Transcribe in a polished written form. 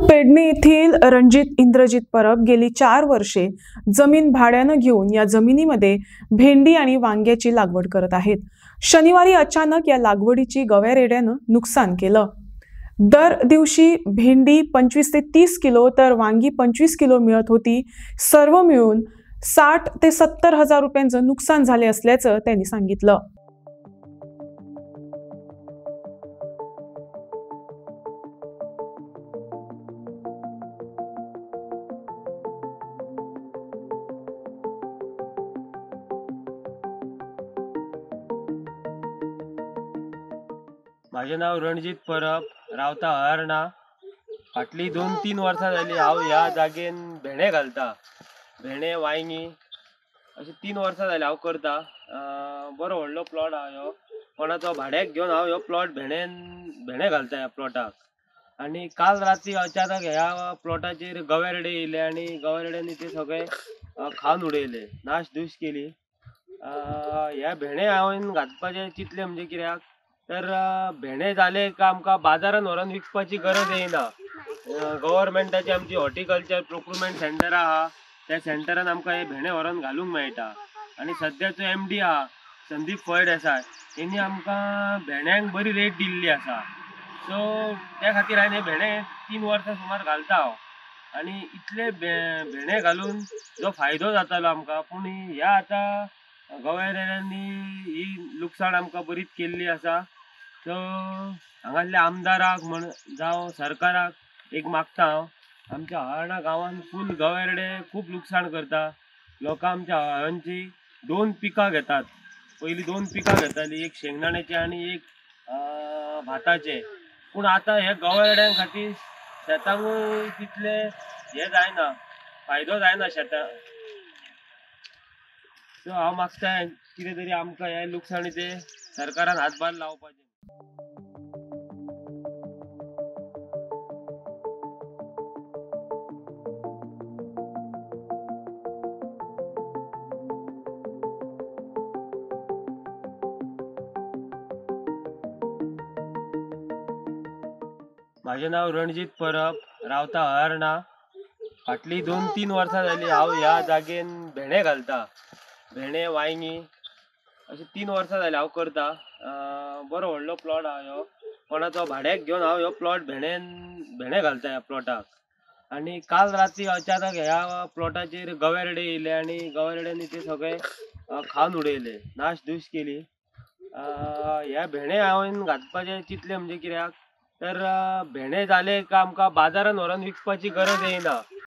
पेडणे येथील रणजित इंद्रजित परब गेली 4 वर्षे जमीन भाड्यानं घेऊन या जमिनीमध्ये भेंडी आणि वांग्याची लागवड करत आहेत. शनिवारी अचानक या लागवडीची गव्यारेड्यानं नुकसान केलं. दर दिवशी भेंडी 25 ते 30 किलो तर वांगी 25 किलो मिळत होती. सर्व मिळून 60 ते 70 हजार रुपयांचं नुकसान झाले असल्याचं त्यांनी सांगितलं. माझे नाव रणजित परब, रावता हरना. फाटली 2-3 वर्सां जाली हांव ह्या जागेन भेंडे घालता. भेंडे वांयगी अशी 3 वर्सां जाली हांव करता. बरो व्हडलो प्लॉट हा ह्यो. कोणाचो भाड्याक घेवन हांव ह्यो प्लॉट भेंडे घालता ह्या प्लॉटाक. आणि काल रात्री अचानक ह्या प्लॉटाचेर गवेरेडे येयले आणि गवेरेड्यांनी ते सगळे खावन उडयले, नाश धूश केली. ह्या भेंडे हांवें घातपाचे चिंतले म्हणजे कित्याक तर भेंडे जाले का आमकां बाजारान व्हरून विकपाची गरज येयना. गव्हर्मेंटाची आमची हॉर्टिकल्चर प्रोक्युरमेंट सेंटर आहा, त्या सेंटरान आमकां हे भेंडे व्हरून घालूंक मेळटा. आणि सद्याचो MD आहा संदीप फळदेसाय, तेणी आमकां भेंड्यांक बरी रेट दिल्ली आसा. सो त्या खातीर हांवें हे भेंडे 3 वर्सां सुमार घालता हांव. आणि इतले भेंडे घालून जो फायदो जातालो आमकां, पूण ह्या आतां गवेरेड्यांनी ही लुकसाण आमकां बरीच केल्ली आसा. सो हांगासल्या आमदाराक म्हण जावं सरकाराक एक मागता हांव, आमच्या हळर्णा गांवांत फूल गवेरेडे खूब लुकसाण करता. लोकां आमच्या हळर्णची 2 पिकां घेतात. पयलीं 2 पिकां घेतालीं, एक शेंगदाण्याचे आनी एक भाताचे. पूण आतां हे गवेरेड्यां खातीर शेतांकूय तितले हे जायना, फायदो जायना शेतां. सो हांव मागता कितें तरी आमकां हे लुकसाणीचे सरकारान हातभार लावपाचे. माझे नाव रणजित परब, रावता हरना. फाटली 2-3 वर्सां जाली हांव ह्या जागेन भेंडे घालता. भेंडे वांयगी अशी 3 वर्सां जाली हांव करता. बरो व्हडलो प्लॉट हा ह्यो. कोणाचो भाड्याक घेवन हांव ह्यो प्लॉट भेंडे घालता ह्या प्लॉटाक. आणि काल रात्री अचानक ह्या प्लॉटाचेर गवेरेडे येयले आणि गवेरेड्यांनी ते सगळे खावन उडयले, नाश धूश केली. ह्या भेंडे हांवें घातपाचे चिंतले म्हणजे कित्याक तर भेंडे जाले का आमकां बाजारान व्हरून विकपाची गरज येयना.